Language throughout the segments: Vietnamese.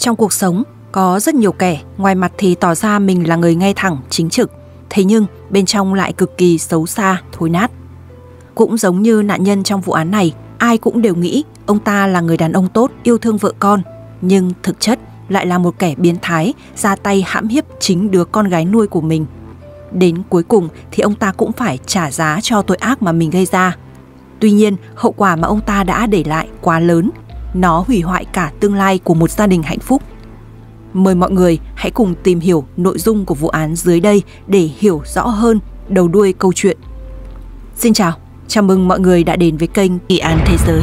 Trong cuộc sống, có rất nhiều kẻ ngoài mặt thì tỏ ra mình là người ngay thẳng, chính trực, thế nhưng bên trong lại cực kỳ xấu xa, thối nát. Cũng giống như nạn nhân trong vụ án này, ai cũng đều nghĩ ông ta là người đàn ông tốt, yêu thương vợ con, nhưng thực chất lại là một kẻ biến thái, ra tay hãm hiếp chính đứa con gái nuôi của mình. Đến cuối cùng thì ông ta cũng phải trả giá cho tội ác mà mình gây ra. Tuy nhiên, hậu quả mà ông ta đã để lại quá lớn, nó hủy hoại cả tương lai của một gia đình hạnh phúc. Mời mọi người hãy cùng tìm hiểu nội dung của vụ án dưới đây để hiểu rõ hơn đầu đuôi câu chuyện. Xin chào, chào mừng mọi người đã đến với kênh Kỳ án Thế giới.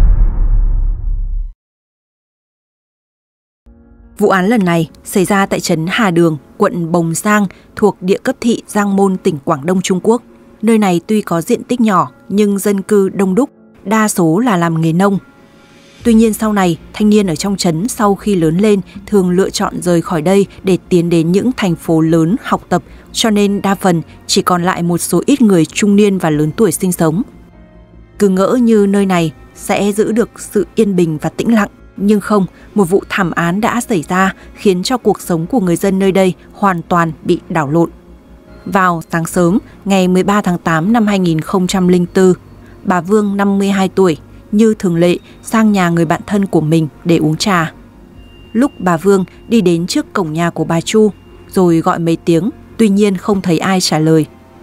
Vụ án lần này xảy ra tại trấn Hà Đường, quận Bồng Giang, thuộc địa cấp thị Giang Môn, tỉnh Quảng Đông, Trung Quốc. Nơi này tuy có diện tích nhỏ nhưng dân cư đông đúc, đa số là làm nghề nông. Tuy nhiên sau này, thanh niên ở trong trấn sau khi lớn lên thường lựa chọn rời khỏi đây để tiến đến những thành phố lớn học tập, cho nên đa phần chỉ còn lại một số ít người trung niên và lớn tuổi sinh sống. Cứ ngỡ như nơi này sẽ giữ được sự yên bình và tĩnh lặng, nhưng không, một vụ thảm án đã xảy ra khiến cho cuộc sống của người dân nơi đây hoàn toàn bị đảo lộn. Vào sáng sớm, ngày 13 tháng 8 năm 2004, bà Vương 52 tuổi, như thường lệ sang nhà người bạn thân của mình để uống trà. Lúc bà Vương đi đến trước cổng nhà của bà Chu, rồi gọi mấy tiếng, tuy nhiên không thấy ai trả lời.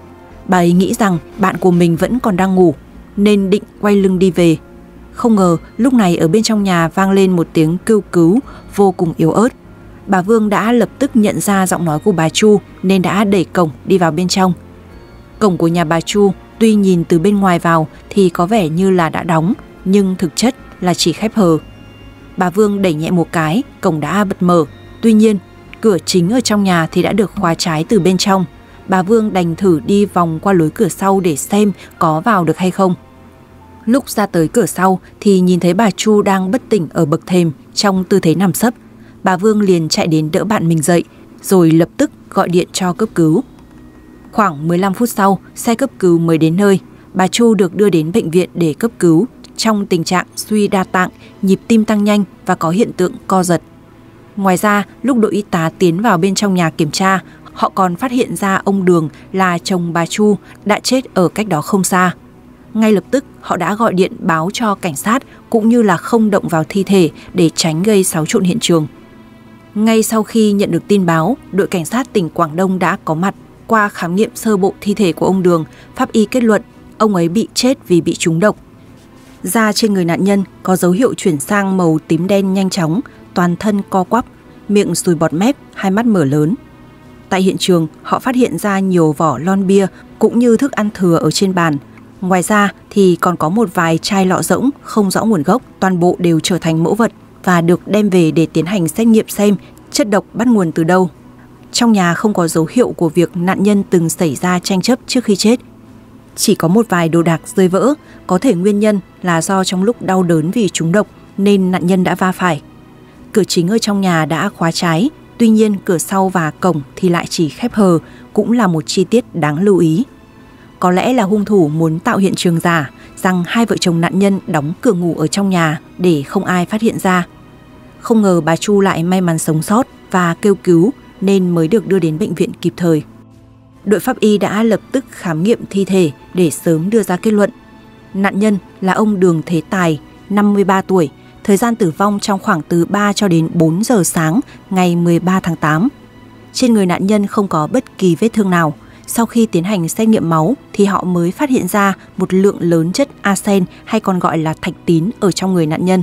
Bà ấy nghĩ rằng bạn của mình vẫn còn đang ngủ, nên định quay lưng đi về. Không ngờ lúc này ở bên trong nhà vang lên một tiếng kêu cứu vô cùng yếu ớt. Bà Vương đã lập tức nhận ra giọng nói của bà Chu nên đã đẩy cổng đi vào bên trong. Cổng của nhà bà Chu tuy nhìn từ bên ngoài vào thì có vẻ như là đã đóng, nhưng thực chất là chỉ khép hờ. Bà Vương đẩy nhẹ một cái, cổng đã bật mở. Tuy nhiên, cửa chính ở trong nhà thì đã được khóa trái từ bên trong. Bà Vương đành thử đi vòng qua lối cửa sau để xem có vào được hay không. Lúc ra tới cửa sau thì nhìn thấy bà Chu đang bất tỉnh ở bậc thềm trong tư thế nằm sấp. Bà Vương liền chạy đến đỡ bạn mình dậy, rồi lập tức gọi điện cho cấp cứu. Khoảng 15 phút sau, xe cấp cứu mới đến nơi. Bà Chu được đưa đến bệnh viện để cấp cứu trong tình trạng suy đa tạng, nhịp tim tăng nhanh và có hiện tượng co giật. Ngoài ra, lúc đội y tá tiến vào bên trong nhà kiểm tra, họ còn phát hiện ra ông Đường là chồng bà Chu đã chết ở cách đó không xa. Ngay lập tức, họ đã gọi điện báo cho cảnh sát cũng như là không động vào thi thể để tránh gây xáo trộn hiện trường. Ngay sau khi nhận được tin báo, đội cảnh sát tỉnh Quảng Đông đã có mặt. Qua khám nghiệm sơ bộ thi thể của ông Đường, pháp y kết luận ông ấy bị chết vì bị trúng độc. Da trên người nạn nhân có dấu hiệu chuyển sang màu tím đen nhanh chóng, toàn thân co quắp, miệng sùi bọt mép, hai mắt mở lớn. Tại hiện trường, họ phát hiện ra nhiều vỏ lon bia cũng như thức ăn thừa ở trên bàn. Ngoài ra thì còn có một vài chai lọ rỗng không rõ nguồn gốc, toàn bộ đều trở thành mẫu vật và được đem về để tiến hành xét nghiệm xem chất độc bắt nguồn từ đâu. Trong nhà không có dấu hiệu của việc nạn nhân từng xảy ra tranh chấp trước khi chết. Chỉ có một vài đồ đạc rơi vỡ, có thể nguyên nhân là do trong lúc đau đớn vì trúng độc nên nạn nhân đã va phải. Cửa chính ở trong nhà đã khóa trái, tuy nhiên cửa sau và cổng thì lại chỉ khép hờ, cũng là một chi tiết đáng lưu ý. Có lẽ là hung thủ muốn tạo hiện trường giả rằng hai vợ chồng nạn nhân đóng cửa ngủ ở trong nhà để không ai phát hiện ra. Không ngờ bà Chu lại may mắn sống sót và kêu cứu nên mới được đưa đến bệnh viện kịp thời. Đội pháp y đã lập tức khám nghiệm thi thể để sớm đưa ra kết luận. Nạn nhân là ông Đường Thế Tài, 53 tuổi, thời gian tử vong trong khoảng từ 3 cho đến 4 giờ sáng ngày 13 tháng 8. Trên người nạn nhân không có bất kỳ vết thương nào. Sau khi tiến hành xét nghiệm máu thì họ mới phát hiện ra một lượng lớn chất arsen hay còn gọi là thạch tín ở trong người nạn nhân.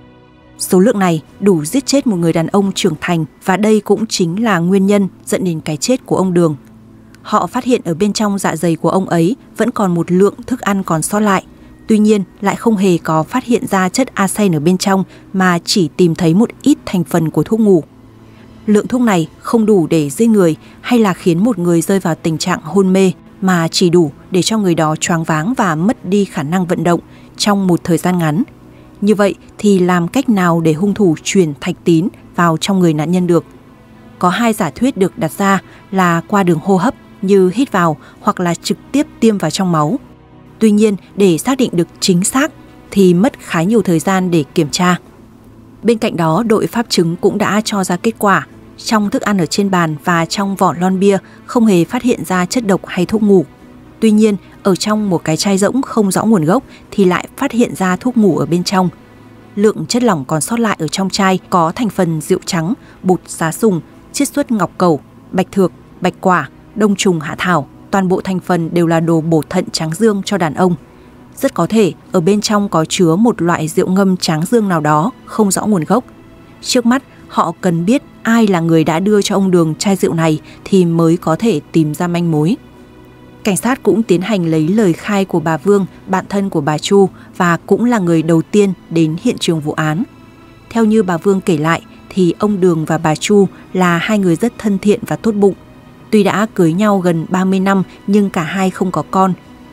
Số lượng này đủ giết chết một người đàn ông trưởng thành và đây cũng chính là nguyên nhân dẫn đến cái chết của ông Đường. Họ phát hiện ở bên trong dạ dày của ông ấy vẫn còn một lượng thức ăn còn sót lại. Tuy nhiên lại không hề có phát hiện ra chất arsen ở bên trong mà chỉ tìm thấy một ít thành phần của thuốc ngủ. Lượng thuốc này không đủ để giết người hay là khiến một người rơi vào tình trạng hôn mê mà chỉ đủ để cho người đó choáng váng và mất đi khả năng vận động trong một thời gian ngắn. Như vậy thì làm cách nào để hung thủ chuyển thạch tín vào trong người nạn nhân được? Có hai giả thuyết được đặt ra là qua đường hô hấp như hít vào hoặc là trực tiếp tiêm vào trong máu. Tuy nhiên để xác định được chính xác thì mất khá nhiều thời gian để kiểm tra. Bên cạnh đó, đội pháp chứng cũng đã cho ra kết quả. Trong thức ăn ở trên bàn và trong vỏ lon bia không hề phát hiện ra chất độc hay thuốc ngủ. Tuy nhiên, ở trong một cái chai rỗng không rõ nguồn gốc thì lại phát hiện ra thuốc ngủ ở bên trong. Lượng chất lỏng còn sót lại ở trong chai có thành phần rượu trắng, bột giá sùng, chiết xuất ngọc cẩu, bạch thược, bạch quả, đông trùng hạ thảo. Toàn bộ thành phần đều là đồ bổ thận tráng dương cho đàn ông. Rất có thể ở bên trong có chứa một loại rượu ngâm tráng dương nào đó không rõ nguồn gốc. Trước mắt, họ cần biết ai là người đã đưa cho ông Đường chai rượu này thì mới có thể tìm ra manh mối. Cảnh sát cũng tiến hành lấy lời khai của bà Vương, bạn thân của bà Chu và cũng là người đầu tiên đến hiện trường vụ án. Theo như bà Vương kể lại thì ông Đường và bà Chu là hai người rất thân thiện và tốt bụng. Tuy đã cưới nhau gần 30 năm nhưng cả hai không có con.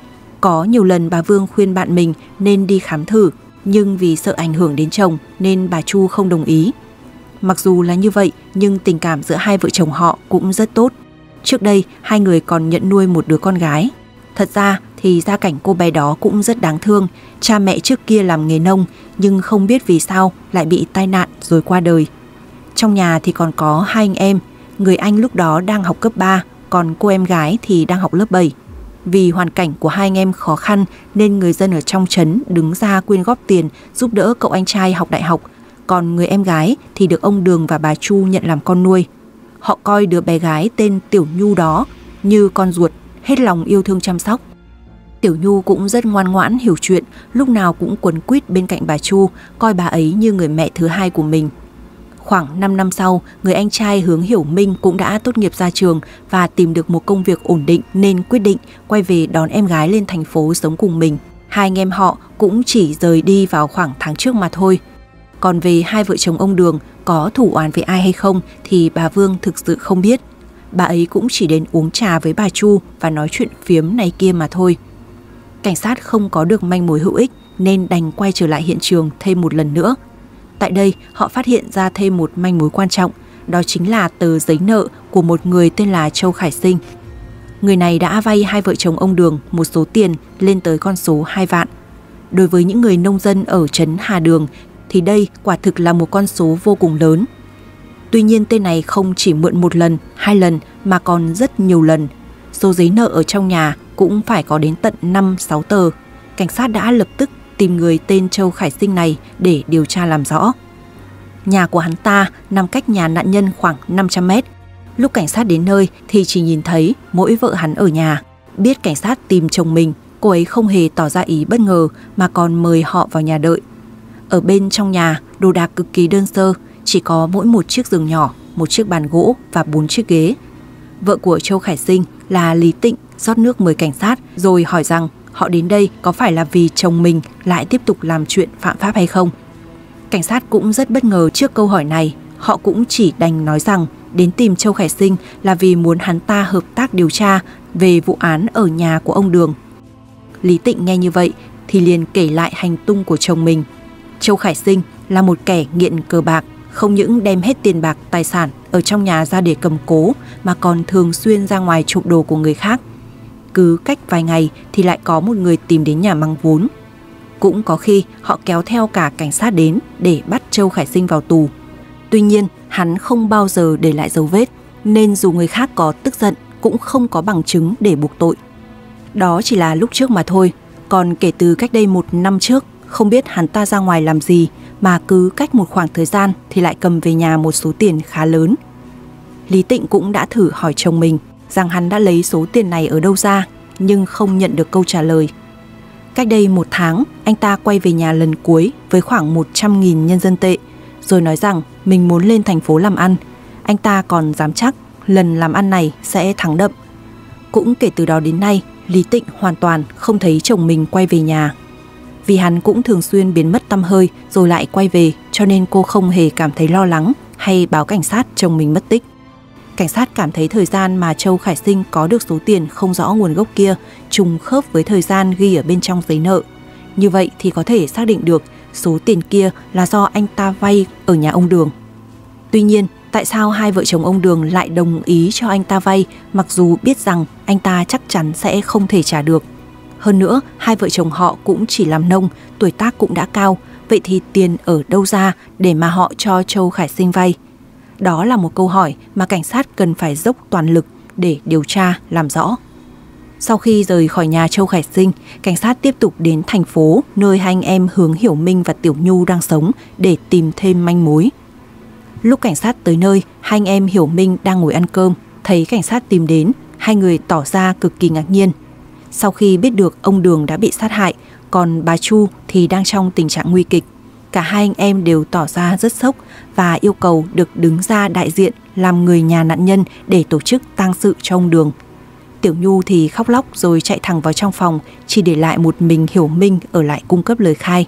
Có nhiều lần bà Vương khuyên bạn mình nên đi khám thử, nhưng vì sợ ảnh hưởng đến chồng nên bà Chu không đồng ý. Mặc dù là như vậy nhưng tình cảm giữa hai vợ chồng họ cũng rất tốt. Trước đây hai người còn nhận nuôi một đứa con gái. Thật ra thì gia cảnh cô bé đó cũng rất đáng thương. Cha mẹ trước kia làm nghề nông nhưng không biết vì sao lại bị tai nạn rồi qua đời. Trong nhà thì còn có hai anh em. Người anh lúc đó đang học cấp 3, còn cô em gái thì đang học lớp 7. Vì hoàn cảnh của hai anh em khó khăn nên người dân ở trong trấn đứng ra quyên góp tiền giúp đỡ cậu anh trai học đại học. Còn người em gái thì được ông Đường và bà Chu nhận làm con nuôi. Họ coi đứa bé gái tên Tiểu Nhu đó như con ruột, hết lòng yêu thương chăm sóc. Tiểu Nhu cũng rất ngoan ngoãn, hiểu chuyện, lúc nào cũng quấn quýt bên cạnh bà Chu, coi bà ấy như người mẹ thứ hai của mình. Khoảng 5 năm sau, người anh trai Hướng Hiểu Minh cũng đã tốt nghiệp ra trường và tìm được một công việc ổn định nên quyết định quay về đón em gái lên thành phố sống cùng mình. Hai anh em họ cũng chỉ rời đi vào khoảng tháng trước mà thôi. Còn về hai vợ chồng ông Đường có thủ oán với ai hay không thì bà Vương thực sự không biết. Bà ấy cũng chỉ đến uống trà với bà Chu và nói chuyện phiếm này kia mà thôi. Cảnh sát không có được manh mối hữu ích nên đành quay trở lại hiện trường thêm một lần nữa. Tại đây họ phát hiện ra thêm một manh mối quan trọng, đó chính là tờ giấy nợ của một người tên là Châu Khải Sinh. Người này đã vay hai vợ chồng ông Đường một số tiền lên tới con số 2 vạn. Đối với những người nông dân ở trấn Hà Đường thì đây quả thực là một con số vô cùng lớn. Tuy nhiên tên này không chỉ mượn một lần, 2 lần mà còn rất nhiều lần. Số giấy nợ ở trong nhà cũng phải có đến tận 5-6 tờ. Cảnh sát đã lập tức tìm người tên Châu Khải Sinh này để điều tra làm rõ. Nhà của hắn ta nằm cách nhà nạn nhân khoảng 500 mét. Lúc cảnh sát đến nơi thì chỉ nhìn thấy mỗi vợ hắn ở nhà. Biết cảnh sát tìm chồng mình, cô ấy không hề tỏ ra ý bất ngờ mà còn mời họ vào nhà đợi. Ở bên trong nhà, đồ đạc cực kỳ đơn sơ, chỉ có mỗi một chiếc giường nhỏ, một chiếc bàn gỗ và 4 chiếc ghế. Vợ của Châu Khải Sinh là Lý Tịnh rót nước mời cảnh sát rồi hỏi rằng họ đến đây có phải là vì chồng mình lại tiếp tục làm chuyện phạm pháp hay không. Cảnh sát cũng rất bất ngờ trước câu hỏi này. Họ cũng chỉ đành nói rằng đến tìm Châu Khải Sinh là vì muốn hắn ta hợp tác điều tra về vụ án ở nhà của ông Đường. Lý Tịnh nghe như vậy thì liền kể lại hành tung của chồng mình. Châu Khải Sinh là một kẻ nghiện cờ bạc, không những đem hết tiền bạc tài sản ở trong nhà ra để cầm cố mà còn thường xuyên ra ngoài trộm đồ của người khác. Cứ cách vài ngày thì lại có một người tìm đến nhà mang vốn. Cũng có khi họ kéo theo cả cảnh sát đến để bắt Châu Khải Sinh vào tù. Tuy nhiên hắn không bao giờ để lại dấu vết, nên dù người khác có tức giận cũng không có bằng chứng để buộc tội. Đó chỉ là lúc trước mà thôi. Còn kể từ cách đây 1 năm trước, không biết hắn ta ra ngoài làm gì mà cứ cách một khoảng thời gian thì lại cầm về nhà một số tiền khá lớn. Lý Tịnh cũng đã thử hỏi chồng mình rằng hắn đã lấy số tiền này ở đâu ra, nhưng không nhận được câu trả lời. Cách đây 1 tháng, anh ta quay về nhà lần cuối với khoảng 100.000 nhân dân tệ, rồi nói rằng mình muốn lên thành phố làm ăn. Anh ta còn dám chắc lần làm ăn này sẽ thắng đậm. Cũng kể từ đó đến nay, Lý Tịnh hoàn toàn không thấy chồng mình quay về nhà. Vì hắn cũng thường xuyên biến mất tăm hơi rồi lại quay về, cho nên cô không hề cảm thấy lo lắng hay báo cảnh sát chồng mình mất tích. Cảnh sát cảm thấy thời gian mà Châu Khải Sinh có được số tiền không rõ nguồn gốc kia trùng khớp với thời gian ghi ở bên trong giấy nợ. Như vậy thì có thể xác định được số tiền kia là do anh ta vay ở nhà ông Đường. Tuy nhiên, tại sao hai vợ chồng ông Đường lại đồng ý cho anh ta vay mặc dù biết rằng anh ta chắc chắn sẽ không thể trả được? Hơn nữa, hai vợ chồng họ cũng chỉ làm nông, tuổi tác cũng đã cao, vậy thì tiền ở đâu ra để mà họ cho Châu Khải Sinh vay? Đó là một câu hỏi mà cảnh sát cần phải dốc toàn lực để điều tra, làm rõ. Sau khi rời khỏi nhà Châu Khải Sinh, cảnh sát tiếp tục đến thành phố nơi hai anh em Hướng Hiểu Minh và Tiểu Nhu đang sống để tìm thêm manh mối. Lúc cảnh sát tới nơi, hai anh em Hiểu Minh đang ngồi ăn cơm, thấy cảnh sát tìm đến, hai người tỏ ra cực kỳ ngạc nhiên. Sau khi biết được ông Đường đã bị sát hại, còn bà Chu thì đang trong tình trạng nguy kịch, cả hai anh em đều tỏ ra rất sốc và yêu cầu được đứng ra đại diện làm người nhà nạn nhân để tổ chức tang sự cho ông Đường. Tiểu Nhu thì khóc lóc rồi chạy thẳng vào trong phòng, chỉ để lại một mình Hiểu Minh ở lại cung cấp lời khai.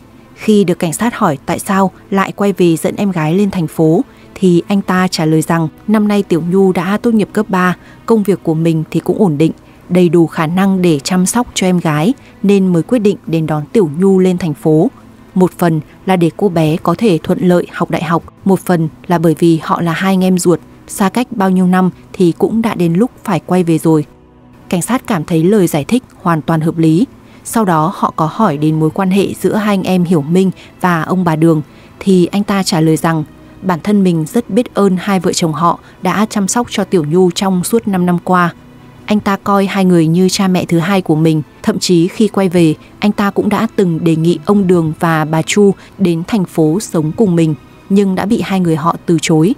Khi được cảnh sát hỏi tại sao lại quay về dẫn em gái lên thành phố, thì anh ta trả lời rằng năm nay Tiểu Nhu đã tốt nghiệp cấp 3, công việc của mình thì cũng ổn định, đầy đủ khả năng để chăm sóc cho em gái, nên mới quyết định đến đón Tiểu Nhu lên thành phố. Một phần là để cô bé có thể thuận lợi học đại học, một phần là bởi vì họ là hai anh em ruột, xa cách bao nhiêu năm thì cũng đã đến lúc phải quay về rồi. Cảnh sát cảm thấy lời giải thích hoàn toàn hợp lý. Sau đó họ có hỏi đến mối quan hệ giữa hai anh em Hiểu Minh và ông bà Đường, thì anh ta trả lời rằng bản thân mình rất biết ơn hai vợ chồng họ đã chăm sóc cho Tiểu Nhu trong suốt 5 năm qua. Anh ta coi hai người như cha mẹ thứ hai của mình, thậm chí khi quay về, anh ta cũng đã từng đề nghị ông Đường và bà Chu đến thành phố sống cùng mình, nhưng đã bị hai người họ từ chối.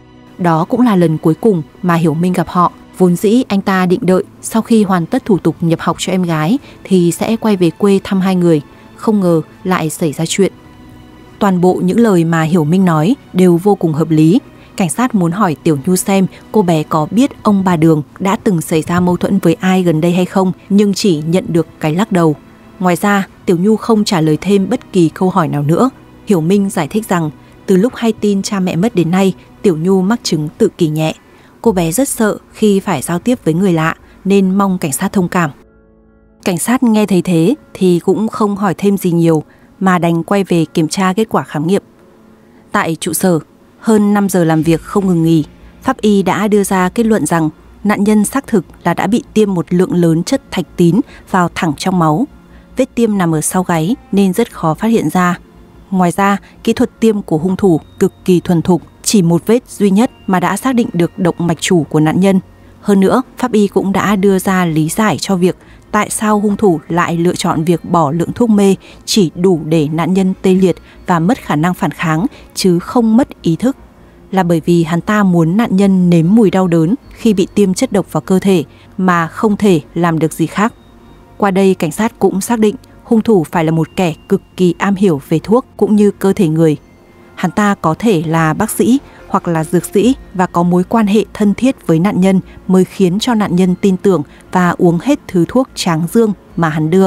Đó cũng là lần cuối cùng mà Hiểu Minh gặp họ. Vốn dĩ anh ta định đợi sau khi hoàn tất thủ tục nhập học cho em gái thì sẽ quay về quê thăm hai người, không ngờ lại xảy ra chuyện. Toàn bộ những lời mà Hiểu Minh nói đều vô cùng hợp lý. Cảnh sát muốn hỏi Tiểu Nhu xem cô bé có biết ông bà Đường đã từng xảy ra mâu thuẫn với ai gần đây hay không, nhưng chỉ nhận được cái lắc đầu. Ngoài ra, Tiểu Nhu không trả lời thêm bất kỳ câu hỏi nào nữa. Hiểu Minh giải thích rằng từ lúc hay tin cha mẹ mất đến nay, Tiểu Nhu mắc chứng tự kỷ nhẹ. Cô bé rất sợ khi phải giao tiếp với người lạ nên mong cảnh sát thông cảm. Cảnh sát nghe thấy thế thì cũng không hỏi thêm gì nhiều mà đành quay về kiểm tra kết quả khám nghiệm. Tại trụ sở, hơn 5 giờ làm việc không ngừng nghỉ, pháp y đã đưa ra kết luận rằng nạn nhân xác thực là đã bị tiêm một lượng lớn chất thạch tín vào thẳng trong máu. Vết tiêm nằm ở sau gáy nên rất khó phát hiện ra. Ngoài ra, kỹ thuật tiêm của hung thủ cực kỳ thuần thục, chỉ một vết duy nhất mà đã xác định được động mạch chủ của nạn nhân. Hơn nữa, pháp y cũng đã đưa ra lý giải cho việc tại sao hung thủ lại lựa chọn việc bỏ lượng thuốc mê chỉ đủ để nạn nhân tê liệt và mất khả năng phản kháng chứ không mất ý thức. Là bởi vì hắn ta muốn nạn nhân nếm mùi đau đớn khi bị tiêm chất độc vào cơ thể mà không thể làm được gì khác. Qua đây, cảnh sát cũng xác định hung thủ phải là một kẻ cực kỳ am hiểu về thuốc cũng như cơ thể người. Hắn ta có thể là bác sĩ hoặc là dược sĩ và có mối quan hệ thân thiết với nạn nhân mới khiến cho nạn nhân tin tưởng và uống hết thứ thuốc tráng dương mà hắn đưa.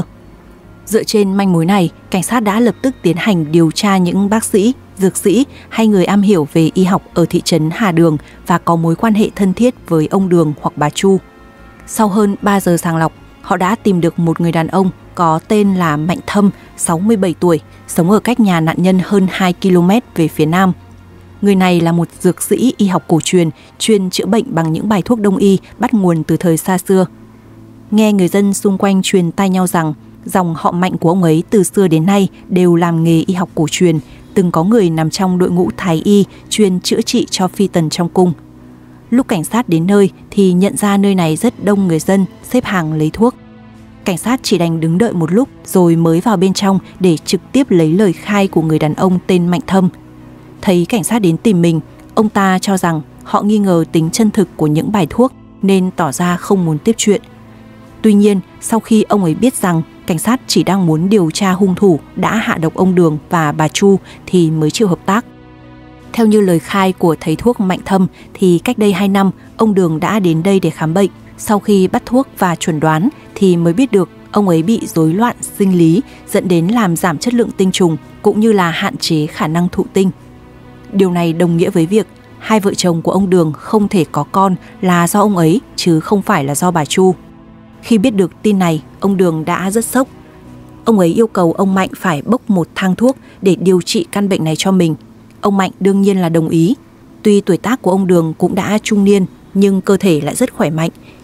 Dựa trên manh mối này, cảnh sát đã lập tức tiến hành điều tra những bác sĩ, dược sĩ hay người am hiểu về y học ở thị trấn Hà Đường và có mối quan hệ thân thiết với ông Đường hoặc bà Chu. Sau hơn 3 giờ sàng lọc, họ đã tìm được một người đàn ông có tên là Mạnh Thâm, 67 tuổi, sống ở cách nhà nạn nhân hơn 2 km về phía nam. Người này là một dược sĩ y học cổ truyền, chuyên chữa bệnh bằng những bài thuốc đông y bắt nguồn từ thời xa xưa. Nghe người dân xung quanh truyền tai nhau rằng dòng họ Mạnh của ông ấy từ xưa đến nay đều làm nghề y học cổ truyền, từng có người nằm trong đội ngũ thái y chuyên chữa trị cho phi tần trong cung. Lúc cảnh sát đến nơi thì nhận ra nơi này rất đông người dân xếp hàng lấy thuốc. Cảnh sát chỉ đành đứng đợi một lúc rồi mới vào bên trong để trực tiếp lấy lời khai của người đàn ông tên Mạnh Thâm. Thấy cảnh sát đến tìm mình, ông ta cho rằng họ nghi ngờ tính chân thực của những bài thuốc nên tỏ ra không muốn tiếp chuyện. Tuy nhiên, sau khi ông ấy biết rằng cảnh sát chỉ đang muốn điều tra hung thủ đã hạ độc ông Đường và bà Chu thì mới chịu hợp tác. Theo như lời khai của thầy thuốc Mạnh Thâm thì cách đây 2 năm, ông Đường đã đến đây để khám bệnh. Sau khi bắt thuốc và chuẩn đoán thì mới biết được ông ấy bị rối loạn sinh lý dẫn đến làm giảm chất lượng tinh trùng cũng như là hạn chế khả năng thụ tinh. Điều này đồng nghĩa với việc hai vợ chồng của ông Đường không thể có con là do ông ấy chứ không phải là do bà Chu. Khi biết được tin này, ông Đường đã rất sốc. Ông ấy yêu cầu ông Mạnh phải bốc một thang thuốc để điều trị căn bệnh này cho mình. Ông Mạnh đương nhiên là đồng ý. Tuy tuổi tác của ông Đường cũng đã trung niên nhưng cơ thể lại rất khỏe mạnh,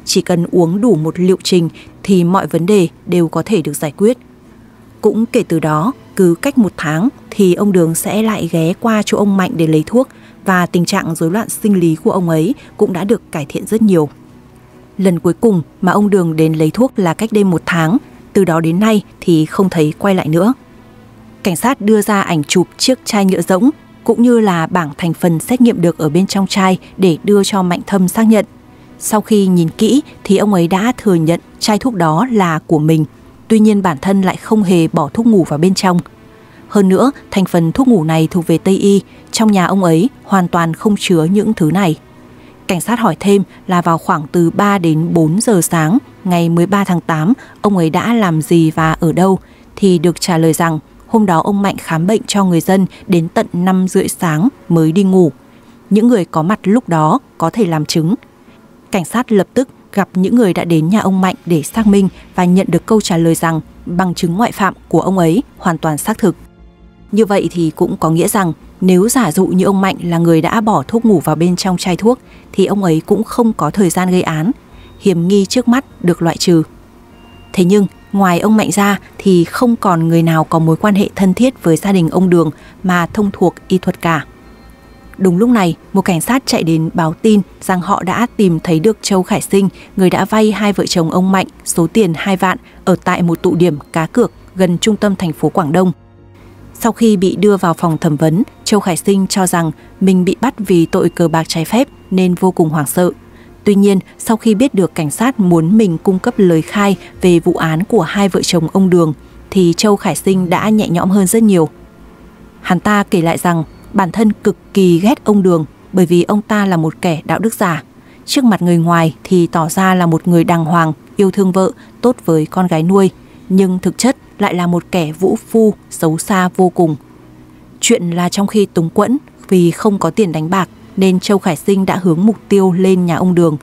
chỉ cần uống đủ một liệu trình thì mọi vấn đề đều có thể được giải quyết. Cũng kể từ đó, cứ cách 1 tháng thì ông Đường sẽ lại ghé qua chỗ ông Mạnh để lấy thuốc, và tình trạng rối loạn sinh lý của ông ấy cũng đã được cải thiện rất nhiều. Lần cuối cùng mà ông Đường đến lấy thuốc là cách đây 1 tháng, từ đó đến nay thì không thấy quay lại nữa. Cảnh sát đưa ra ảnh chụp chiếc chai nhựa rỗng cũng như là bảng thành phần xét nghiệm được ở bên trong chai để đưa cho Mạnh Thâm xác nhận. Sau khi nhìn kỹ thì ông ấy đã thừa nhận chai thuốc đó là của mình, tuy nhiên bản thân lại không hề bỏ thuốc ngủ vào bên trong. Hơn nữa, thành phần thuốc ngủ này thuộc về Tây y, trong nhà ông ấy hoàn toàn không chứa những thứ này. Cảnh sát hỏi thêm là vào khoảng từ 3 đến 4 giờ sáng ngày 13 tháng 8, ông ấy đã làm gì và ở đâu, thì được trả lời rằng hôm đó ông Mạnh khám bệnh cho người dân đến tận 5 rưỡi sáng mới đi ngủ. Những người có mặt lúc đó có thể làm chứng. Cảnh sát lập tức gặp những người đã đến nhà ông Mạnh để xác minh và nhận được câu trả lời rằng bằng chứng ngoại phạm của ông ấy hoàn toàn xác thực. Như vậy thì cũng có nghĩa rằng nếu giả dụ như ông Mạnh là người đã bỏ thuốc ngủ vào bên trong chai thuốc thì ông ấy cũng không có thời gian gây án. Hiểm nghi trước mắt được loại trừ. Thế nhưng ngoài ông Mạnh ra thì không còn người nào có mối quan hệ thân thiết với gia đình ông Đường mà thông thuộc y thuật cả. Đúng lúc này, một cảnh sát chạy đến báo tin rằng họ đã tìm thấy được Châu Khải Sinh, người đã vay hai vợ chồng ông Mạnh số tiền 2 vạn ở tại một tụ điểm cá cược gần trung tâm thành phố Quảng Đông. Sau khi bị đưa vào phòng thẩm vấn, Châu Khải Sinh cho rằng mình bị bắt vì tội cờ bạc trái phép nên vô cùng hoảng sợ. Tuy nhiên, sau khi biết được cảnh sát muốn mình cung cấp lời khai về vụ án của hai vợ chồng ông Đường, thì Châu Khải Sinh đã nhẹ nhõm hơn rất nhiều. Hắn ta kể lại rằng bản thân cực kỳ ghét ông Đường bởi vì ông ta là một kẻ đạo đức giả. Trước mặt người ngoài thì tỏ ra là một người đàng hoàng, yêu thương vợ, tốt với con gái nuôi, nhưng thực chất lại là một kẻ vũ phu, xấu xa vô cùng. Chuyện là trong khi túng quẫn vì không có tiền đánh bạc nên Châu Khải Sinh đã hướng mục tiêu lên nhà ông Đường.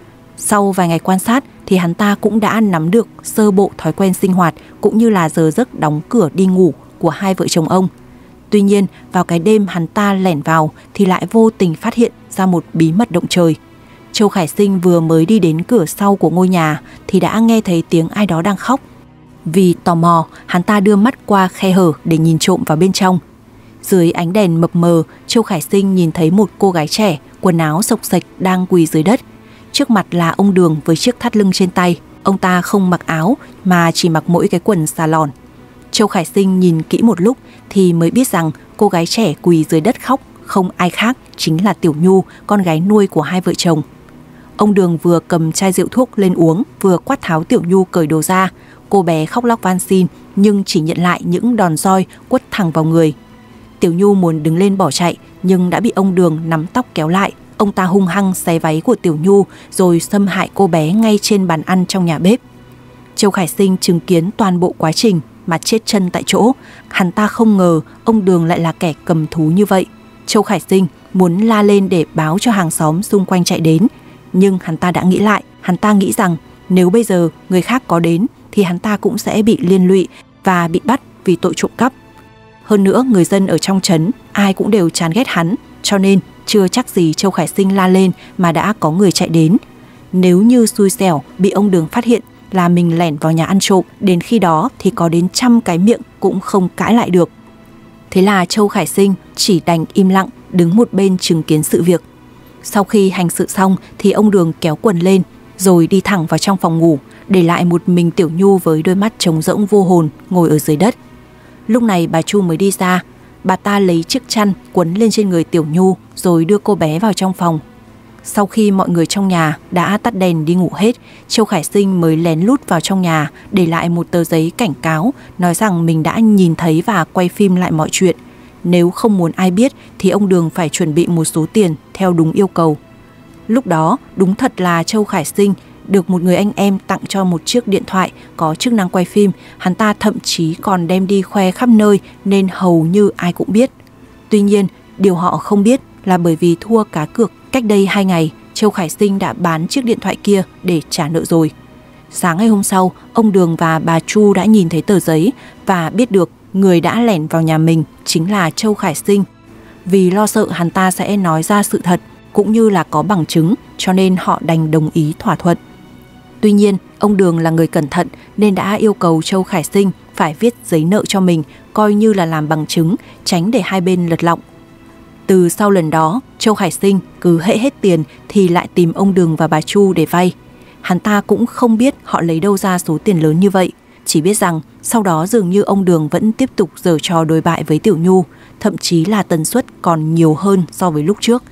Sau vài ngày quan sát thì hắn ta cũng đã nắm được sơ bộ thói quen sinh hoạt cũng như là giờ giấc đóng cửa đi ngủ của hai vợ chồng ông. Tuy nhiên, vào cái đêm hắn ta lẻn vào thì lại vô tình phát hiện ra một bí mật động trời. Châu Khải Sinh vừa mới đi đến cửa sau của ngôi nhà thì đã nghe thấy tiếng ai đó đang khóc. Vì tò mò, hắn ta đưa mắt qua khe hở để nhìn trộm vào bên trong. Dưới ánh đèn mập mờ, Châu Khải Sinh nhìn thấy một cô gái trẻ, quần áo xộc xệch đang quỳ dưới đất. Trước mặt là ông Đường với chiếc thắt lưng trên tay. Ông ta không mặc áo mà chỉ mặc mỗi cái quần xà lòn. Châu Khải Sinh nhìn kỹ một lúc thì mới biết rằng cô gái trẻ quỳ dưới đất khóc không ai khác chính là Tiểu Nhu, con gái nuôi của hai vợ chồng. Ông Đường vừa cầm chai rượu thuốc lên uống, vừa quát tháo Tiểu Nhu cởi đồ ra. Cô bé khóc lóc van xin nhưng chỉ nhận lại những đòn roi quất thẳng vào người. Tiểu Nhu muốn đứng lên bỏ chạy nhưng đã bị ông Đường nắm tóc kéo lại. Ông ta hung hăng xé váy của Tiểu Nhu rồi xâm hại cô bé ngay trên bàn ăn trong nhà bếp. Châu Khải Sinh chứng kiến toàn bộ quá trình mà chết chân tại chỗ. Hắn ta không ngờ ông Đường lại là kẻ cầm thú như vậy. Châu Khải Sinh muốn la lên để báo cho hàng xóm xung quanh chạy đến, nhưng hắn ta đã nghĩ lại. Hắn ta nghĩ rằng nếu bây giờ người khác có đến thì hắn ta cũng sẽ bị liên lụy và bị bắt vì tội trộm cắp. Hơn nữa, người dân ở trong trấn ai cũng đều chán ghét hắn, cho nên chưa chắc gì Châu Khải Sinh la lên mà đã có người chạy đến. Nếu như xui xẻo bị ông Đường phát hiện là mình lẻn vào nhà ăn trộm, đến khi đó thì có đến 100 cái miệng cũng không cãi lại được. Thế là Châu Khải Sinh chỉ đành im lặng đứng một bên chứng kiến sự việc. Sau khi hành sự xong thì ông Đường kéo quần lên rồi đi thẳng vào trong phòng ngủ, để lại một mình Tiểu Nhu với đôi mắt trống rỗng vô hồn ngồi ở dưới đất. Lúc này bà Chu mới đi ra. Bà ta lấy chiếc chăn quấn lên trên người Tiểu Nhu rồi đưa cô bé vào trong phòng. Sau khi mọi người trong nhà đã tắt đèn đi ngủ hết, Châu Khải Sinh mới lén lút vào trong nhà để lại một tờ giấy cảnh cáo, nói rằng mình đã nhìn thấy và quay phim lại mọi chuyện. Nếu không muốn ai biết thì ông Đường phải chuẩn bị một số tiền theo đúng yêu cầu. Lúc đó đúng thật là Châu Khải Sinh được một người anh em tặng cho một chiếc điện thoại có chức năng quay phim. Hắn ta thậm chí còn đem đi khoe khắp nơi nên hầu như ai cũng biết. Tuy nhiên, điều họ không biết là bởi vì thua cá cược cách đây 2 ngày, Châu Khải Sinh đã bán chiếc điện thoại kia để trả nợ rồi. Sáng ngày hôm sau, ông Đường và bà Chu đã nhìn thấy tờ giấy và biết được người đã lẻn vào nhà mình chính là Châu Khải Sinh. Vì lo sợ hắn ta sẽ nói ra sự thật cũng như là có bằng chứng, cho nên họ đành đồng ý thỏa thuận. Tuy nhiên, ông Đường là người cẩn thận nên đã yêu cầu Châu Khải Sinh phải viết giấy nợ cho mình, coi như là làm bằng chứng, tránh để hai bên lật lọng. Từ sau lần đó, Châu Khải Sinh cứ hễ hết tiền thì lại tìm ông Đường và bà Chu để vay. Hắn ta cũng không biết họ lấy đâu ra số tiền lớn như vậy, chỉ biết rằng sau đó dường như ông Đường vẫn tiếp tục giở trò đồi bại với Tiểu Nhu, thậm chí là tần suất còn nhiều hơn so với lúc trước.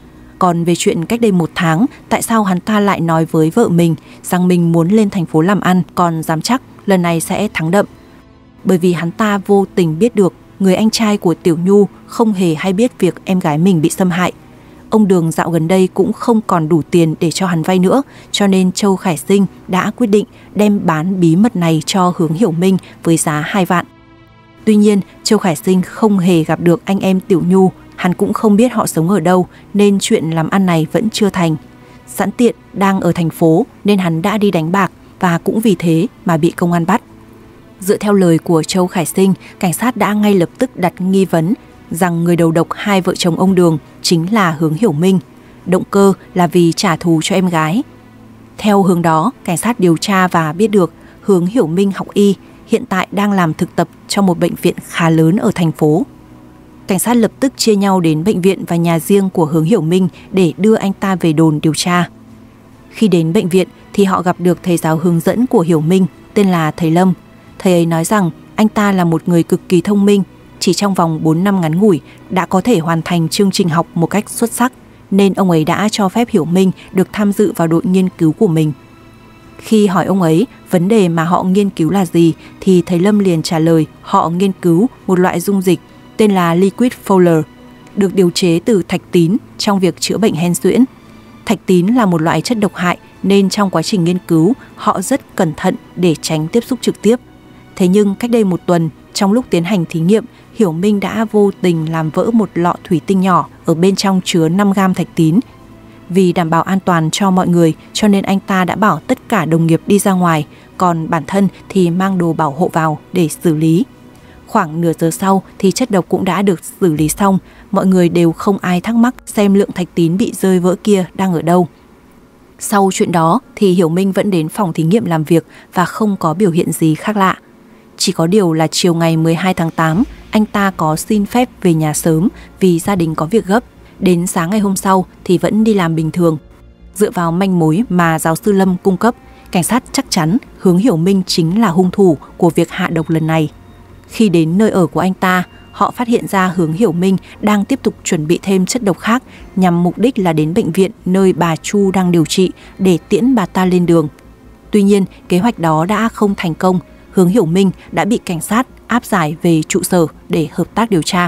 Còn về chuyện cách đây 1 tháng, tại sao hắn ta lại nói với vợ mình rằng mình muốn lên thành phố làm ăn, còn dám chắc lần này sẽ thắng đậm? Bởi vì hắn ta vô tình biết được người anh trai của Tiểu Nhu không hề hay biết việc em gái mình bị xâm hại. Ông Đường dạo gần đây cũng không còn đủ tiền để cho hắn vay nữa, cho nên Châu Khải Sinh đã quyết định đem bán bí mật này cho Hướng Hiểu Minh với giá 2 vạn. Tuy nhiên, Châu Khải Sinh không hề gặp được anh em Tiểu Nhu, hắn cũng không biết họ sống ở đâu nên chuyện làm ăn này vẫn chưa thành. Sẵn tiện đang ở thành phố nên hắn đã đi đánh bạc và cũng vì thế mà bị công an bắt. Dựa theo lời của Châu Khải Sinh, cảnh sát đã ngay lập tức đặt nghi vấn rằng người đầu độc hai vợ chồng ông Đường chính là Hướng Hiểu Minh. Động cơ là vì trả thù cho em gái. Theo hướng đó, cảnh sát điều tra và biết được Hướng Hiểu Minh học y, hiện tại đang làm thực tập cho một bệnh viện khá lớn ở thành phố. Cảnh sát lập tức chia nhau đến bệnh viện và nhà riêng của Hướng Hiểu Minh để đưa anh ta về đồn điều tra. Khi đến bệnh viện thì họ gặp được thầy giáo hướng dẫn của Hiểu Minh, tên là thầy Lâm. Thầy ấy nói rằng anh ta là một người cực kỳ thông minh, chỉ trong vòng 4 năm ngắn ngủi đã có thể hoàn thành chương trình học một cách xuất sắc, nên ông ấy đã cho phép Hiểu Minh được tham dự vào đội nghiên cứu của mình. Khi hỏi ông ấy vấn đề mà họ nghiên cứu là gì thì thầy Lâm liền trả lời họ nghiên cứu một loại dung dịch tên là Liquid Fowler, được điều chế từ thạch tín trong việc chữa bệnh hen suyễn. Thạch tín là một loại chất độc hại nên trong quá trình nghiên cứu họ rất cẩn thận để tránh tiếp xúc trực tiếp. Thế nhưng cách đây 1 tuần, trong lúc tiến hành thí nghiệm, Hiểu Minh đã vô tình làm vỡ một lọ thủy tinh nhỏ ở bên trong chứa 5 gam thạch tín. Vì đảm bảo an toàn cho mọi người cho nên anh ta đã bảo tất cả đồng nghiệp đi ra ngoài, còn bản thân thì mang đồ bảo hộ vào để xử lý. Khoảng nửa giờ sau thì chất độc cũng đã được xử lý xong, mọi người đều không ai thắc mắc xem lượng thạch tín bị rơi vỡ kia đang ở đâu. Sau chuyện đó thì Hiểu Minh vẫn đến phòng thí nghiệm làm việc và không có biểu hiện gì khác lạ. Chỉ có điều là chiều ngày 12 tháng 8, anh ta có xin phép về nhà sớm vì gia đình có việc gấp. Đến sáng ngày hôm sau thì vẫn đi làm bình thường. Dựa vào manh mối mà giáo sư Lâm cung cấp, cảnh sát chắc chắn Hướng Hiểu Minh chính là hung thủ của việc hạ độc lần này. Khi đến nơi ở của anh ta, họ phát hiện ra Hướng Hiểu Minh đang tiếp tục chuẩn bị thêm chất độc khác nhằm mục đích là đến bệnh viện nơi bà Chu đang điều trị để tiễn bà ta lên đường. Tuy nhiên, kế hoạch đó đã không thành công. Hướng Hiểu Minh đã bị cảnh sát áp giải về trụ sở để hợp tác điều tra.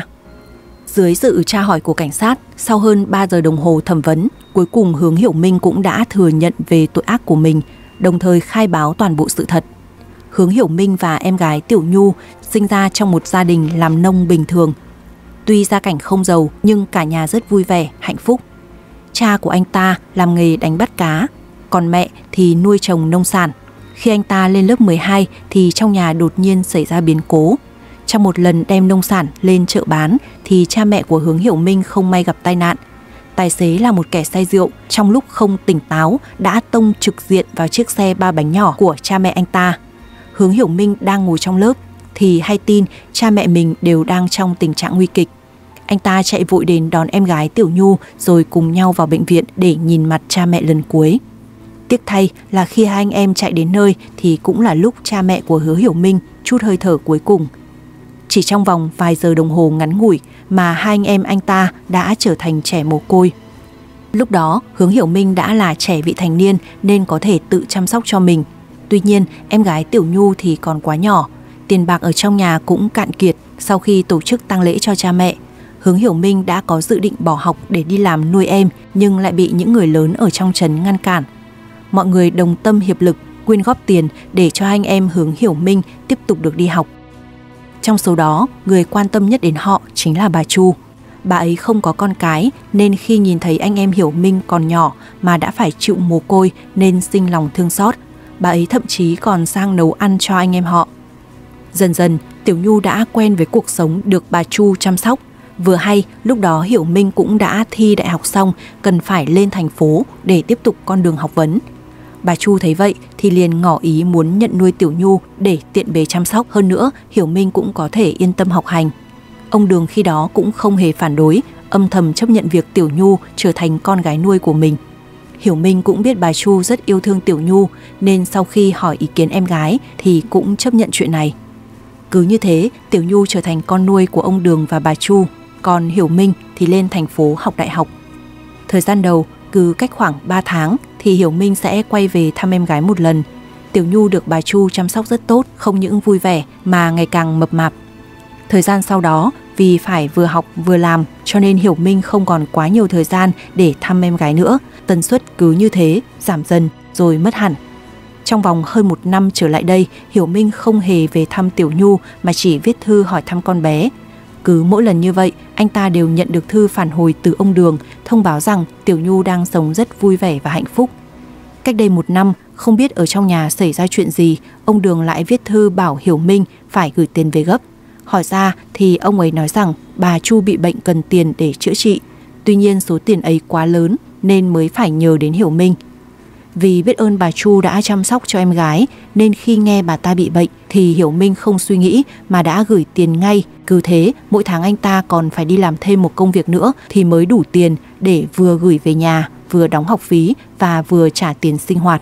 Dưới sự tra hỏi của cảnh sát, sau hơn 3 giờ đồng hồ thẩm vấn, cuối cùng Hướng Hiểu Minh cũng đã thừa nhận về tội ác của mình, đồng thời khai báo toàn bộ sự thật. Hướng Hiểu Minh và em gái Tiểu Nhu sinh ra trong một gia đình làm nông bình thường. Tuy gia cảnh không giàu nhưng cả nhà rất vui vẻ, hạnh phúc. Cha của anh ta làm nghề đánh bắt cá, còn mẹ thì nuôi trồng nông sản. Khi anh ta lên lớp 12 thì trong nhà đột nhiên xảy ra biến cố. Trong một lần đem nông sản lên chợ bán thì cha mẹ của Hướng Hiểu Minh không may gặp tai nạn. Tài xế là một kẻ say rượu, trong lúc không tỉnh táo đã tông trực diện vào chiếc xe 3 bánh nhỏ của cha mẹ anh ta. Hướng Hiểu Minh đang ngồi trong lớp thì hay tin cha mẹ mình đều đang trong tình trạng nguy kịch. Anh ta chạy vội đến đón em gái Tiểu Nhu rồi cùng nhau vào bệnh viện để nhìn mặt cha mẹ lần cuối. Tiếc thay là khi hai anh em chạy đến nơi thì cũng là lúc cha mẹ của Hướng Hiểu Minh trút hơi thở cuối cùng. Chỉ trong vòng vài giờ đồng hồ ngắn ngủi mà hai anh em anh ta đã trở thành trẻ mồ côi. Lúc đó Hướng Hiểu Minh đã là trẻ vị thành niên nên có thể tự chăm sóc cho mình. Tuy nhiên em gái Tiểu Nhu thì còn quá nhỏ. Tiền bạc ở trong nhà cũng cạn kiệt sau khi tổ chức tang lễ cho cha mẹ. Hướng Hiểu Minh đã có dự định bỏ học để đi làm nuôi em nhưng lại bị những người lớn ở trong trấn ngăn cản. Mọi người đồng tâm hiệp lực quyên góp tiền để cho anh em Hướng Hiểu Minh tiếp tục được đi học. Trong số đó, người quan tâm nhất đến họ chính là bà Chu. Bà ấy không có con cái nên khi nhìn thấy anh em Hiểu Minh còn nhỏ mà đã phải chịu mồ côi nên sinh lòng thương xót. Bà ấy thậm chí còn sang nấu ăn cho anh em họ. Dần dần, Tiểu Nhu đã quen với cuộc sống được bà Chu chăm sóc. Vừa hay, lúc đó Hiểu Minh cũng đã thi đại học xong, cần phải lên thành phố để tiếp tục con đường học vấn. Bà Chu thấy vậy thì liền ngỏ ý muốn nhận nuôi Tiểu Nhu để tiện bề chăm sóc, hơn nữa Hiểu Minh cũng có thể yên tâm học hành. Ông Đường khi đó cũng không hề phản đối, âm thầm chấp nhận việc Tiểu Nhu trở thành con gái nuôi của mình. Hiểu Minh cũng biết bà Chu rất yêu thương Tiểu Nhu nên sau khi hỏi ý kiến em gái thì cũng chấp nhận chuyện này. Cứ như thế, Tiểu Nhu trở thành con nuôi của ông Đường và bà Chu, còn Hiểu Minh thì lên thành phố học đại học. Thời gian đầu, cứ cách khoảng 3 tháng thì Hiểu Minh sẽ quay về thăm em gái một lần. Tiểu Nhu được bà Chu chăm sóc rất tốt, không những vui vẻ mà ngày càng mập mạp. Thời gian sau đó, vì phải vừa học vừa làm cho nên Hiểu Minh không còn quá nhiều thời gian để thăm em gái nữa. Tần suất cứ như thế giảm dần rồi mất hẳn. Trong vòng hơn 1 năm trở lại đây, Hiểu Minh không hề về thăm Tiểu Nhu mà chỉ viết thư hỏi thăm con bé. Cứ mỗi lần như vậy, anh ta đều nhận được thư phản hồi từ ông Đường thông báo rằng Tiểu Nhu đang sống rất vui vẻ và hạnh phúc. Cách đây 1 năm, không biết ở trong nhà xảy ra chuyện gì, ông Đường lại viết thư bảo Hiểu Minh phải gửi tiền về gấp. Hỏi ra thì ông ấy nói rằng bà Chu bị bệnh cần tiền để chữa trị. Tuy nhiên số tiền ấy quá lớn nên mới phải nhờ đến Hiểu Minh. Vì biết ơn bà Chu đã chăm sóc cho em gái nên khi nghe bà ta bị bệnh thì Hiểu Minh không suy nghĩ mà đã gửi tiền ngay. Cứ thế mỗi tháng anh ta còn phải đi làm thêm một công việc nữa thì mới đủ tiền để vừa gửi về nhà, vừa đóng học phí và vừa trả tiền sinh hoạt.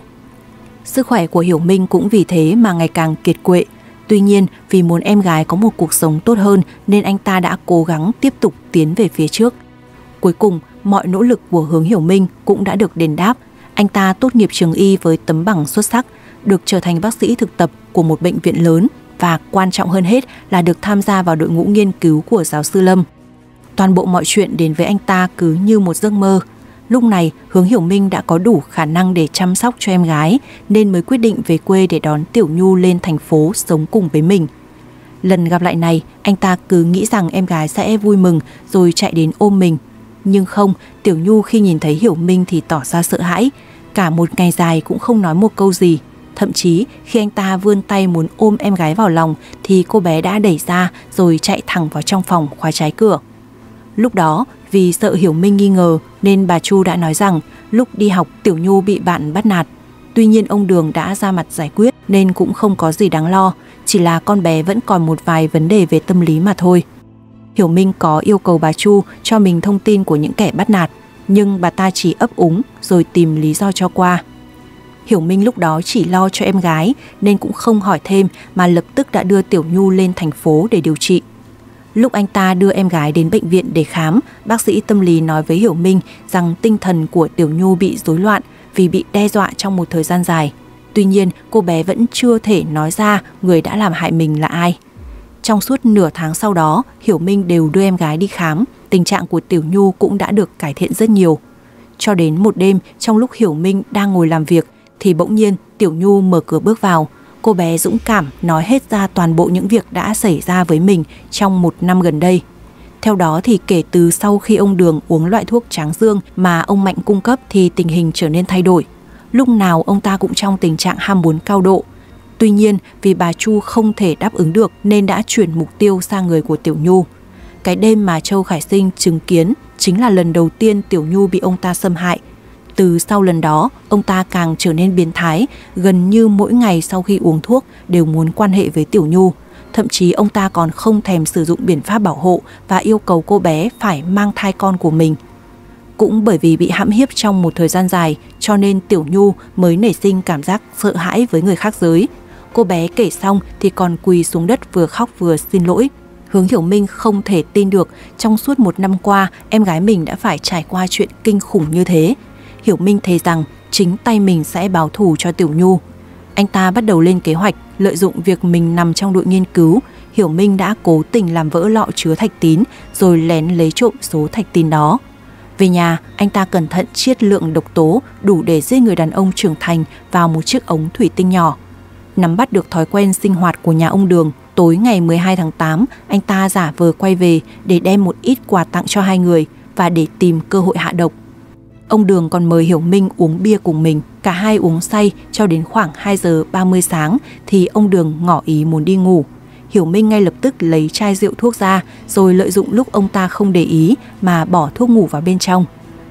Sức khỏe của Hiểu Minh cũng vì thế mà ngày càng kiệt quệ. Tuy nhiên vì muốn em gái có một cuộc sống tốt hơn nên anh ta đã cố gắng tiếp tục tiến về phía trước. Cuối cùng mọi nỗ lực của Hướng Hiểu Minh cũng đã được đền đáp. Anh ta tốt nghiệp trường y với tấm bằng xuất sắc, được trở thành bác sĩ thực tập của một bệnh viện lớn và quan trọng hơn hết là được tham gia vào đội ngũ nghiên cứu của giáo sư Lâm. Toàn bộ mọi chuyện đến với anh ta cứ như một giấc mơ. Lúc này Hướng Hiểu Minh đã có đủ khả năng để chăm sóc cho em gái nên mới quyết định về quê để đón Tiểu Nhu lên thành phố sống cùng với mình. Lần gặp lại này, anh ta cứ nghĩ rằng em gái sẽ vui mừng rồi chạy đến ôm mình. Nhưng không, Tiểu Nhu khi nhìn thấy Hiểu Minh thì tỏ ra sợ hãi. Cả một ngày dài cũng không nói một câu gì. Thậm chí khi anh ta vươn tay muốn ôm em gái vào lòng thì cô bé đã đẩy ra rồi chạy thẳng vào trong phòng khóa trái cửa. Lúc đó vì sợ Hiểu Minh nghi ngờ nên bà Chu đã nói rằng lúc đi học Tiểu Nhu bị bạn bắt nạt. Tuy nhiên ông Đường đã ra mặt giải quyết nên cũng không có gì đáng lo, chỉ là con bé vẫn còn một vài vấn đề về tâm lý mà thôi. Hiểu Minh có yêu cầu bà Chu cho mình thông tin của những kẻ bắt nạt, nhưng bà ta chỉ ấp úng rồi tìm lý do cho qua. Hiểu Minh lúc đó chỉ lo cho em gái nên cũng không hỏi thêm mà lập tức đã đưa Tiểu Nhu lên thành phố để điều trị. Lúc anh ta đưa em gái đến bệnh viện để khám, bác sĩ tâm lý nói với Hiểu Minh rằng tinh thần của Tiểu Nhu bị rối loạn vì bị đe dọa trong một thời gian dài. Tuy nhiên, cô bé vẫn chưa thể nói ra người đã làm hại mình là ai. Trong suốt nửa tháng sau đó, Hiểu Minh đều đưa em gái đi khám, tình trạng của Tiểu Nhu cũng đã được cải thiện rất nhiều. Cho đến một đêm, trong lúc Hiểu Minh đang ngồi làm việc, thì bỗng nhiên Tiểu Nhu mở cửa bước vào. Cô bé dũng cảm nói hết ra toàn bộ những việc đã xảy ra với mình trong 1 năm gần đây. Theo đó thì kể từ sau khi ông Đường uống loại thuốc tráng dương mà ông Mạnh cung cấp thì tình hình trở nên thay đổi. Lúc nào ông ta cũng trong tình trạng ham muốn cao độ. Tuy nhiên vì bà Chu không thể đáp ứng được nên đã chuyển mục tiêu sang người của Tiểu Nhu. Cái đêm mà Châu Khải Sinh chứng kiến chính là lần đầu tiên Tiểu Nhu bị ông ta xâm hại. Từ sau lần đó, ông ta càng trở nên biến thái, gần như mỗi ngày sau khi uống thuốc đều muốn quan hệ với Tiểu Nhu. Thậm chí ông ta còn không thèm sử dụng biện pháp bảo hộ và yêu cầu cô bé phải mang thai con của mình. Cũng bởi vì bị hãm hiếp trong một thời gian dài cho nên Tiểu Nhu mới nảy sinh cảm giác sợ hãi với người khác giới. Cô bé kể xong thì còn quỳ xuống đất vừa khóc vừa xin lỗi. Hướng Hiểu Minh không thể tin được trong suốt 1 năm qua em gái mình đã phải trải qua chuyện kinh khủng như thế. Hiểu Minh thề rằng chính tay mình sẽ báo thù cho Tiểu Nhu. Anh ta bắt đầu lên kế hoạch, lợi dụng việc mình nằm trong đội nghiên cứu. Hiểu Minh đã cố tình làm vỡ lọ chứa thạch tín rồi lén lấy trộm số thạch tín đó. Về nhà, anh ta cẩn thận chiết lượng độc tố đủ để giết người đàn ông trưởng thành vào một chiếc ống thủy tinh nhỏ. Nắm bắt được thói quen sinh hoạt của nhà ông Đường, tối ngày 12 tháng 8, anh ta giả vờ quay về để đem một ít quà tặng cho hai người và để tìm cơ hội hạ độc. Ông Đường còn mời Hiểu Minh uống bia cùng mình. Cả hai uống say cho đến khoảng 2 giờ 30 sáng thì ông Đường ngỏ ý muốn đi ngủ. Hiểu Minh ngay lập tức lấy chai rượu thuốc ra rồi lợi dụng lúc ông ta không để ý mà bỏ thuốc ngủ vào bên trong.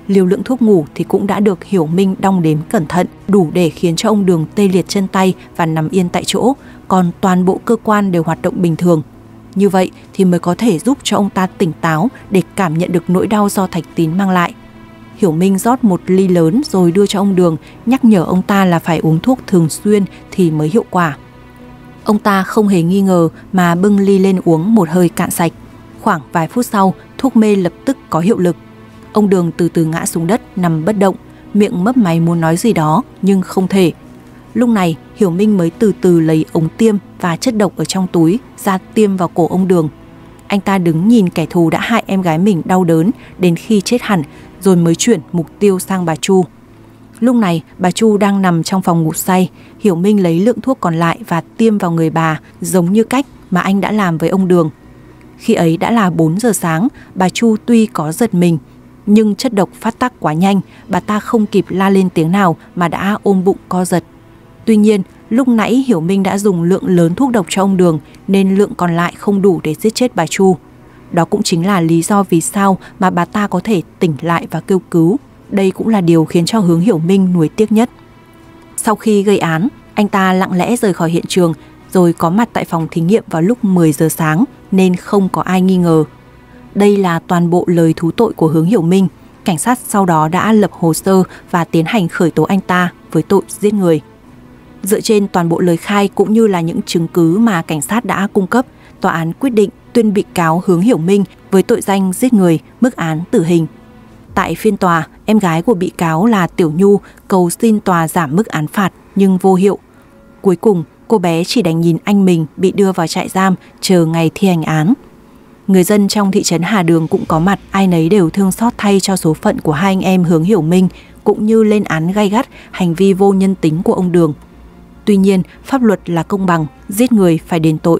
liều lượng thuốc ngủ thì cũng đã được Hiểu Minh đong đếm cẩn thận, đủ để khiến cho ông Đường tê liệt chân tay và nằm yên tại chỗ, còn toàn bộ cơ quan đều hoạt động bình thường. Như vậy thì mới có thể giúp cho ông ta tỉnh táo để cảm nhận được nỗi đau do thạch tín mang lại. Hiểu Minh rót một ly lớn rồi đưa cho ông Đường, nhắc nhở ông ta là phải uống thuốc thường xuyên thì mới hiệu quả. Ông ta không hề nghi ngờ mà bưng ly lên uống một hơi cạn sạch. Khoảng vài phút sau, thuốc mê lập tức có hiệu lực. Ông Đường từ từ ngã xuống đất nằm bất động, miệng mấp máy muốn nói gì đó nhưng không thể. Lúc này Hiểu Minh mới từ từ lấy ống tiêm và chất độc ở trong túi ra tiêm vào cổ ông Đường. Anh ta đứng nhìn kẻ thù đã hại em gái mình đau đớn đến khi chết hẳn, rồi mới chuyển mục tiêu sang bà Chu. Lúc này bà Chu đang nằm trong phòng ngủ say. Hiểu Minh lấy lượng thuốc còn lại và tiêm vào người bà, giống như cách mà anh đã làm với ông Đường. Khi ấy đã là 4 giờ sáng, bà Chu tuy có giật mình, nhưng chất độc phát tác quá nhanh, bà ta không kịp la lên tiếng nào mà đã ôm bụng co giật. Tuy nhiên, lúc nãy Hiểu Minh đã dùng lượng lớn thuốc độc cho ông Đường nên lượng còn lại không đủ để giết chết bà Chu. Đó cũng chính là lý do vì sao mà bà ta có thể tỉnh lại và kêu cứu. Đây cũng là điều khiến cho Hướng Hiểu Minh nuối tiếc nhất. Sau khi gây án, anh ta lặng lẽ rời khỏi hiện trường rồi có mặt tại phòng thí nghiệm vào lúc 10 giờ sáng nên không có ai nghi ngờ. Đây là toàn bộ lời thú tội của Hướng Hiểu Minh. Cảnh sát sau đó đã lập hồ sơ và tiến hành khởi tố anh ta với tội giết người. Dựa trên toàn bộ lời khai cũng như là những chứng cứ mà cảnh sát đã cung cấp, tòa án quyết định tuyên bị cáo Hướng Hiểu Minh với tội danh giết người mức án tử hình. Tại phiên tòa, em gái của bị cáo là Tiểu Nhu cầu xin tòa giảm mức án phạt nhưng vô hiệu. Cuối cùng, cô bé chỉ đành nhìn anh mình bị đưa vào trại giam chờ ngày thi hành án. Người dân trong thị trấn Hà Đường cũng có mặt, ai nấy đều thương xót thay cho số phận của hai anh em Hướng Hiểu Minh, cũng như lên án gay gắt hành vi vô nhân tính của ông Đường. Tuy nhiên, pháp luật là công bằng, giết người phải đền tội.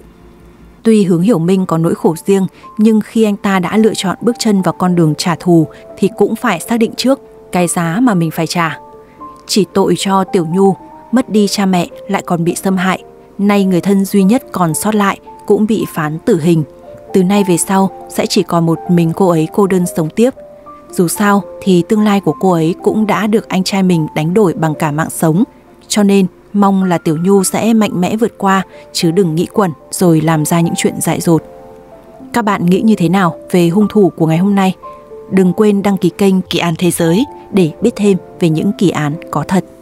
Tuy Hướng Hiểu Minh có nỗi khổ riêng, nhưng khi anh ta đã lựa chọn bước chân vào con đường trả thù thì cũng phải xác định trước cái giá mà mình phải trả. Chỉ tội cho Tiểu Nhu, mất đi cha mẹ lại còn bị xâm hại, nay người thân duy nhất còn sót lại cũng bị phán tử hình. Từ nay về sau sẽ chỉ còn một mình cô ấy cô đơn sống tiếp. Dù sao thì tương lai của cô ấy cũng đã được anh trai mình đánh đổi bằng cả mạng sống. Cho nên mong là Tiểu Nhu sẽ mạnh mẽ vượt qua, chứ đừng nghĩ quẩn rồi làm ra những chuyện dại dột. Các bạn nghĩ như thế nào về hung thủ của ngày hôm nay? Đừng quên đăng ký kênh Kỳ Án Thế Giới để biết thêm về những kỳ án có thật.